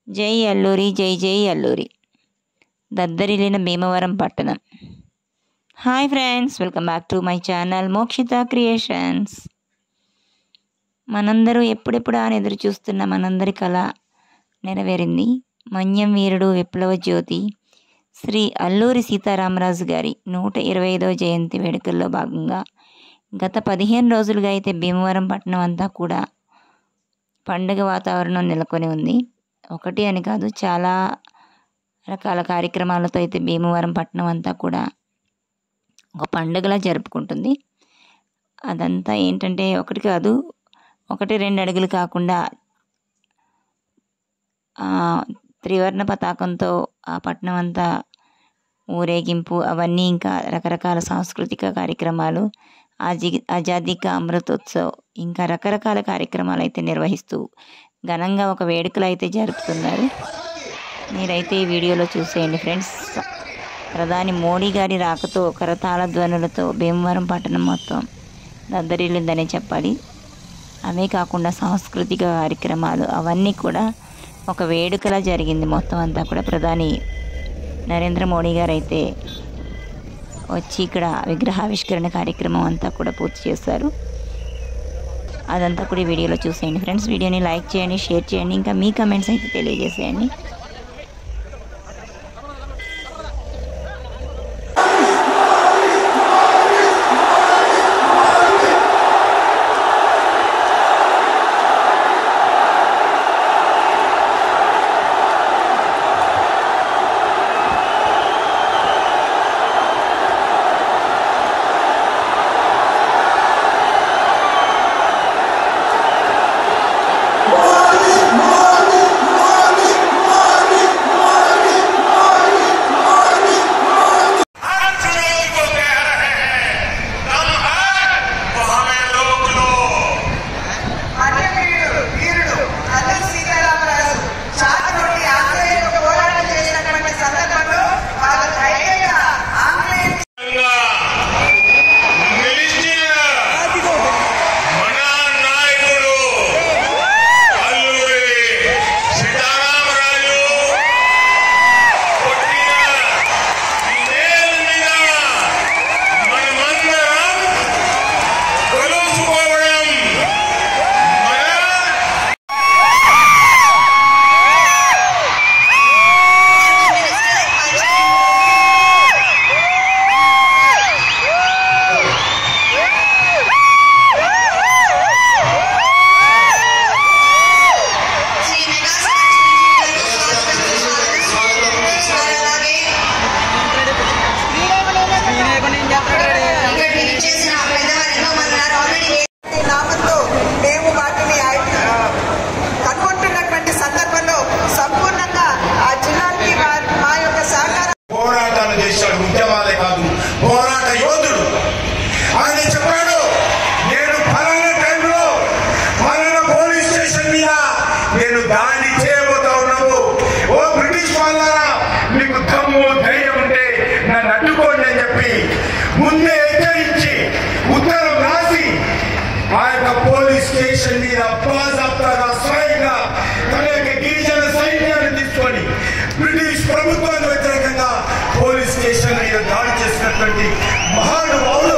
జై అల్లూరి, జై జై అల్లూరి. దద్దరిల్లిన భీమవరం పట్టణం. Hi friends, welcome back to my channel Mokshita Creations. మనందరూ ఎప్పుడెప్పుడు అని ఎదురు చూస్తున్న మనందరి కళ నెరవేరింది. మన్యం వీరుడు విప్లవ జ్యోతి శ్రీ అల్లూరి సీతారామరాజు గారి 125వ జయంతి వేడుకల్లో భాగంగా గత 15 రోజులుగా అయితే భీమవరం పట్టణం అంతా కూడా పండుగ వాతావరణం నెలకొని ఉంది. ఒకటి అని కాదు, చాలా రకాల కార్యక్రమాలతో అయితే భీమవరం పట్టణం అంతా కూడా ఒక పండుగలా జరుపుకుంటుంది. అదంతా ఏంటంటే ఒకటి కాదు, 1-2 అడుగులు కాకుండా త్రివర్ణ పతాకంతో ఆ పట్టణం అంతా ఊరేగింపు, అవన్నీ ఇంకా రకరకాల సాంస్కృతిక కార్యక్రమాలు, ఆజాదీ కా అమృతోత్సవ్, ఇంకా రకరకాల కార్యక్రమాలు అయితే నిర్వహిస్తూ ఘనంగా ఒక వేడుకలు అయితే జరుపుతున్నారు. మీరైతే ఈ వీడియోలో చూసేయండి ఫ్రెండ్స్. ప్రధాని మోడీ గారి రాకతో కరతాళ ధ్వనులతో భీమవరం పట్టణం మొత్తం దద్దరిల్లిందనే చెప్పాలి. అవే కాకుండా సాంస్కృతిక కార్యక్రమాలు అవన్నీ కూడా ఒక వేడుకలా జరిగింది. మొత్తం అంతా కూడా ప్రధాని నరేంద్ర మోడీ గారు అయితే వచ్చి ఇక్కడ విగ్రహావిష్కరణ కార్యక్రమం అంతా కూడా పూర్తి చేశారు. అదంతా కూడా ఈ వీడియోలో చూసేయండి ఫ్రెండ్స్. వీడియోని లైక్ చేయండి, షేర్ చేయండి, ఇంకా మీ కమెంట్స్ అయితే తెలియజేసేయండి. ఉద్యమాలే కాదు, పోరాట యోధుడు. ఆయన చెప్పాడు, నేను ఫలానా టైంలో ఫలానా పోలీస్ స్టేషన్ మీద నేను దాడి చేయబోతా ఉన్నాను. ఓ బ్రిటిష్ వాళ్ళారా, మీకు దమ్ము ధైర్యం ఉంటే నన్ను అడ్డుకోండి అని చెప్పి ముందే హెచ్చరించి ఉత్తరం రాసి ఆ యొక్క పోలీస్ స్టేషన్ మీద బాజాప్తాగా స్వయంగా తన యొక్క గిరిజన సైన్యాన్ని తీసుకొని బ్రిటిష్ ప్రభుత్వానికి వ్యతిరేకంగా పోలీస్ స్టేషన్ మీద దాడి చేసినటువంటి మహానుభావుడు.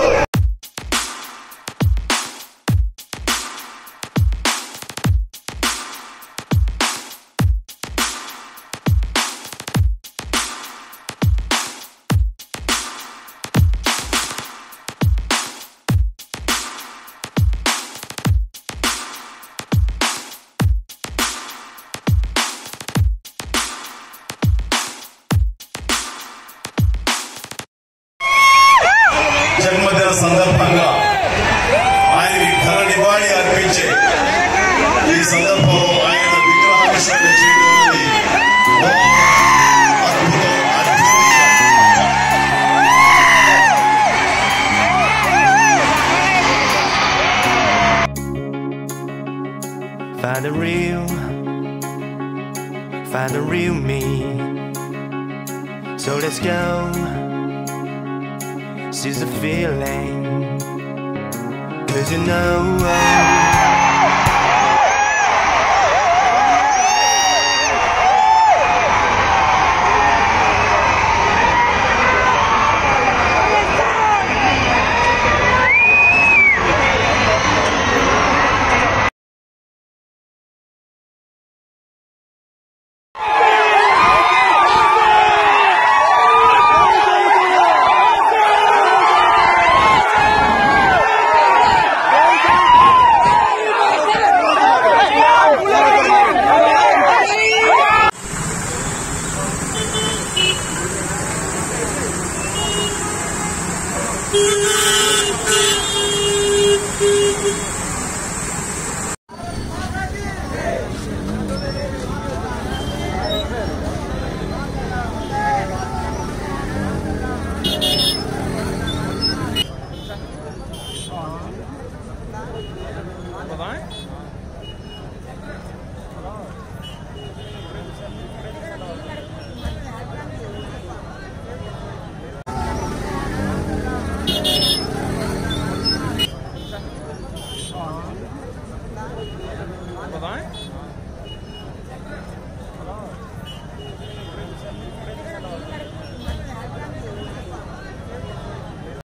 జన్మదిన సందర్భంగా ఆయనకి ఘన నివాళి అర్పించే ఈ సందర్భంలో ఆయన విగ్రహావిష్కరణ చేయడం అద్భుతం, అద్భుతీయం. Find the real me. So let's go. Seize the feeling, 'cause you know Bye-bye.